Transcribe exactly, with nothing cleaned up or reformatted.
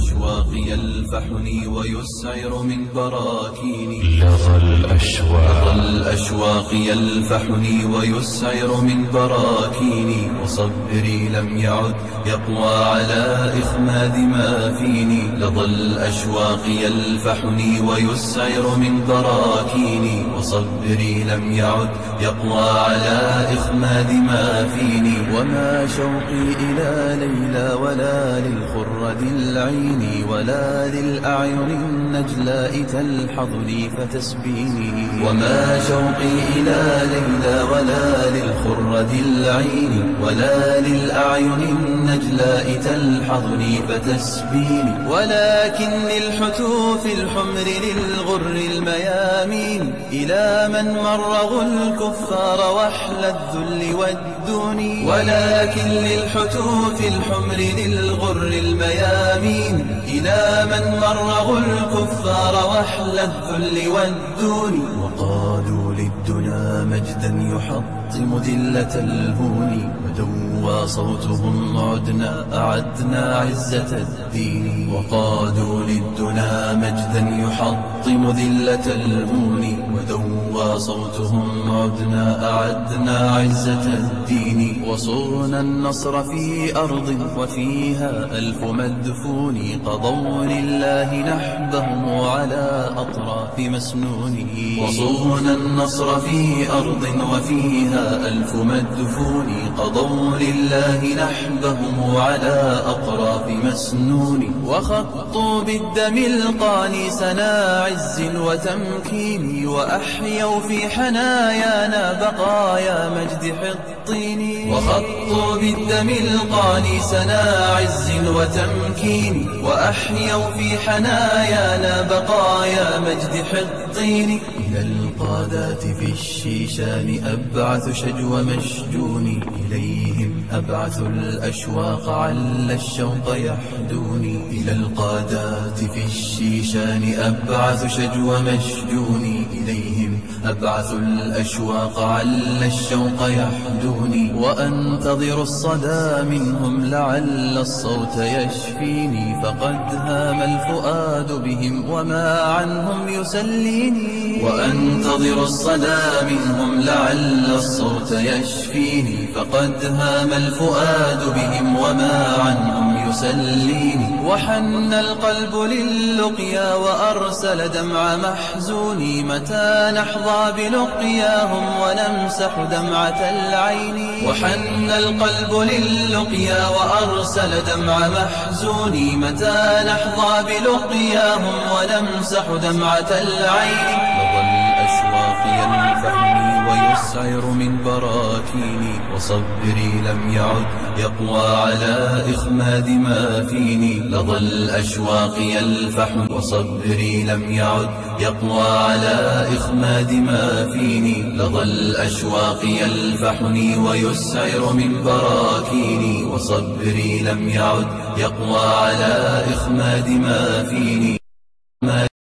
الأشواق يلفحني ويسعر من براكيني. لظى الأشواق لظى الأشواق يلفحني ويسعر من براكيني، وصبري لم يعد يقوى على إخماد ما فيني. لظى الأشواق يلفحني ويسعر من براكيني، وصبري لم يعد يقوى على إخماد ما فيني. وما شوقي إلى ليلى ولا للخرد العين، ولا للأعين النجلاء تلحظني فتسبيني. وما شوقي إلى ليلى ولا للخرد العين، ولا للأعين النجلاء تلحظني فتسبيني. ولكن للحتوف الحمر للغر الميامين، إلى من مرغوا الكفار وحل الذل والدون. ولكن للحتوف الحمر للغر الميامين، إلى من مرغوا الكفار وحل الذل والدون. وقادوا للدنا مجدا يحطم ذلة الهون، ودوى صوتهم عدنا أعدنا عزة الدين. وقادوا للدنا مجدا يحطم ذلة الهون، ودوى صوتهم عدنا أعدنا عزة الدين. وصرنا النصر في أرض وفيها ألف مدفون، قضوا لله نحبهم على أطراف مسنون. وصرنا النصر في أرض وفيها ألف مدفون، قضوا لله نحبهم على أطراف مسنون. وخطوا بالدم القاني سنا عز وتمكين، وأحيوا في حنايانا بقايا مجد حطين. وخطوا بالدم القاني سنا عز وتمكين، وأحيوا في حنايانا بقايا مجد حطين. إلى القادات في الشيشان أبعث شجو مشجون، إليهم أبعث الأشواق عل الشوق يحدوني. إلى القادات في الشيشان أبعث شجو مشجون، إليهم أبعث الأشواق عل الشوق يحدوني. وأنتظر الصدى منهم لعل الصوت يشفيني، فقد هام الفؤاد بهم وما عنهم يسليني. وأنتظر الصدى منهم لعل الصوت يشفيني، فقد هام الفؤاد بهم وما عنهم يسليني. وحن القلب للقيا وأرسل دمع محزوني، متى نحظى بلقياهم ونمسح دمعة العين. وحن القلب للقيا وأرسل دمع محزوني، متى نحظى بلقياهم ونمسح دمعة العين. لظى الأشواق يلفحني ويسعر من براكيني، وصبري لم يعد يقوى على إخماد ما فيني. لظى الأشواق يلفحني وصبري لم يعد يقوى على إخماد ما فيني. لظى الأشواق يلفحني ويسعر من براكيني، وصبري لم يعد يقوى على إخماد ما فيني.